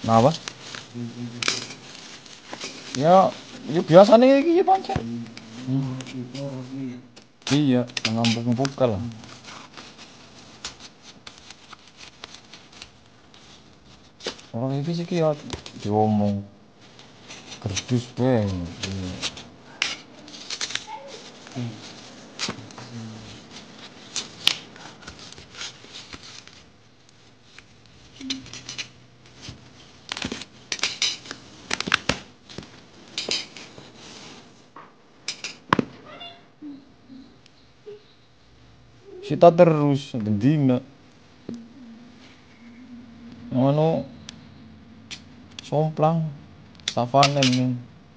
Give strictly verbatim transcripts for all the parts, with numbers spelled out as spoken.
Napa? Ya, ya biasanya iki pancen. Hmm. Iya, ngambung vokal. Orang iki sih ya diomong kerdus bae. Sita terus dendina. Ngono somplang savanen men.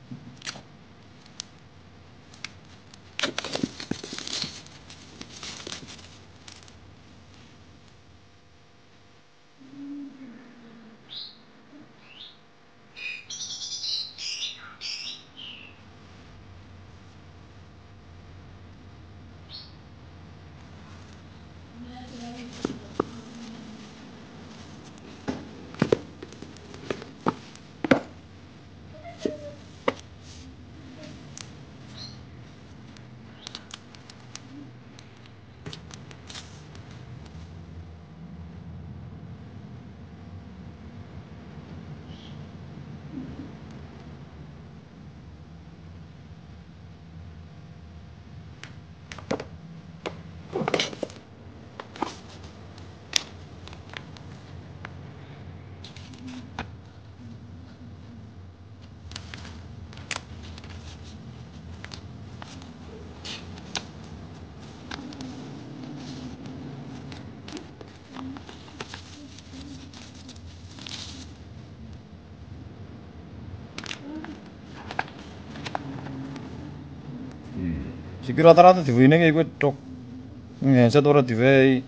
Siki rata-rata diwene iku tok. Ngeset ora diwehi.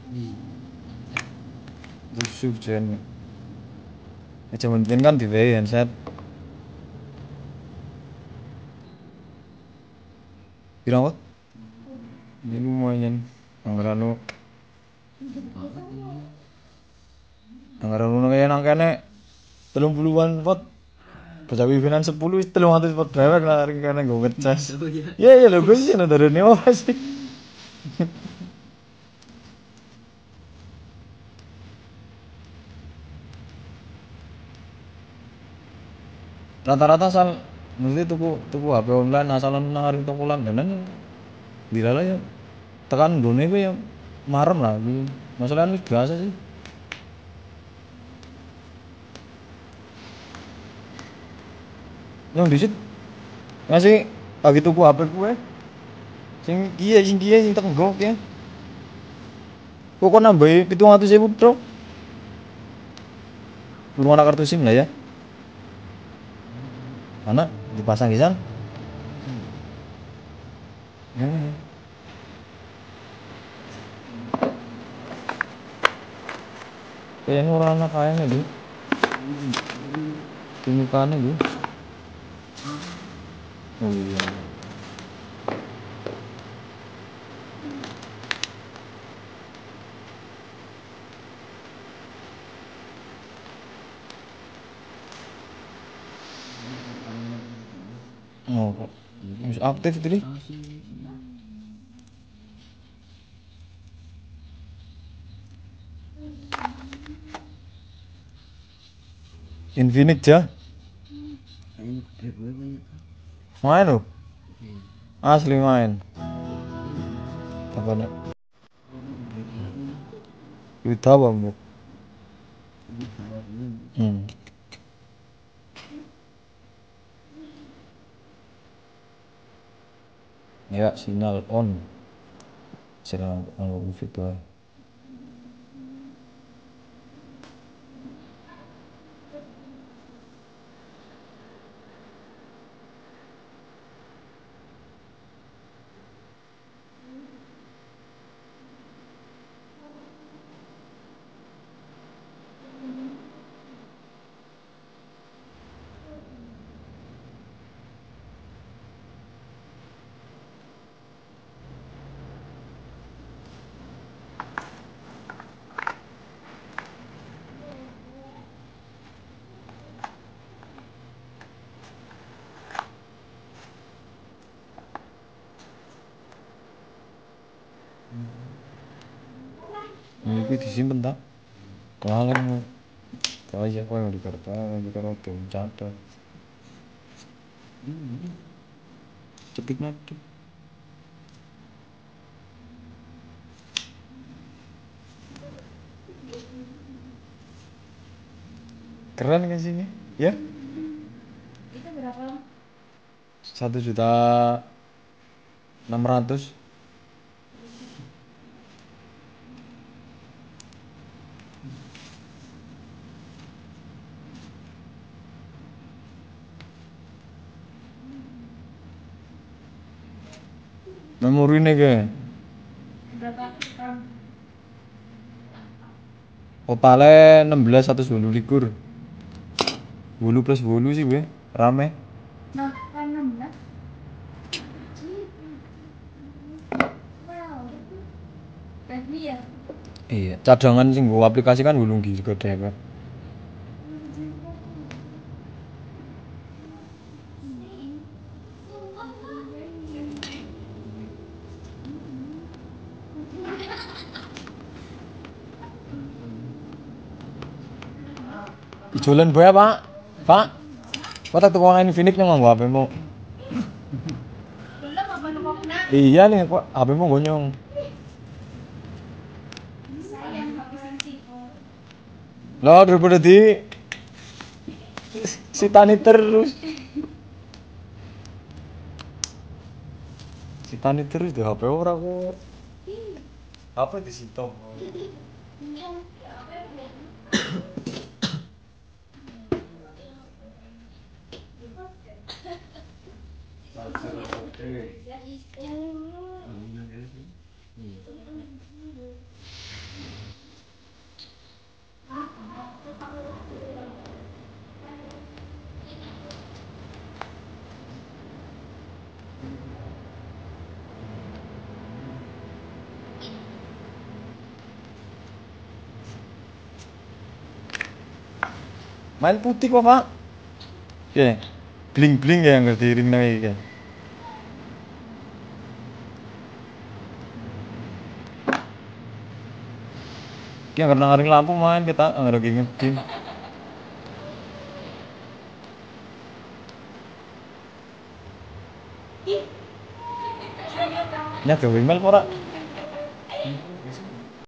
Rusuh jen. Ya jaman biyen kan diwehi handset. Pirang kok? Ini lumayan. Anggaranu. Anggaranu kaya nang kene telung puluhan watt. Bocah wifinan sepuluh wis telung atus watt dewek lah kene nggo ngecas. Iya iya lho Gus yen darane apa sih? Rata-rata asal mesti tuku tuku H P online asalan nang arep toko langganan dilala ya tekan nggone ku ya marem lah iki. Masalahnya wis biasa sih. Yang disit ngasih lagi tuku H P kuwe sing kiye sing kiye sing tenggo kiye. Kok kok nambahi pitung atus ribu bro? Belum ada kartu SIM lah ya. Mana dipasang gisan? Hmm. Kayaknya orang anak kayaknya tuh. Tunjukannya tuh. Oh iya. Oh, kok masih aktif tadi? Infinite ya? Main loh? Asli main. Apa nih? Duit apa bu? Hmm. Ya sinyal on. Sinyal on wifi tuh. kuwi disimpen ta kelalen kaya iya kowe di kertas di karo catet cepik ngadep keren kan sih ini ya Itu berapa lama? satu juta enam ratus memorine ke Berapa RAM? totalnya enam belas seratus dua likur bolu plus bolu sih gue rame Nah, RAM enam belas. Wow. Baby ya? iya cadangan sih gue aplikasi kan gulung gitu deh ijolan boy pak pak kau tak tukang Infinix nih mau H P mu Belum apa lupa kena? iya nih kok H P mu gonyong Sayang Pak Sisi. lo daripada di si Tani terus si Tani terus di H P ora kok apa di situ main putih kok pak ya bling bling ya ngerti ring naik ya Ki karena ngaring lampu main kita nggak ada ngerti nya gawe email ora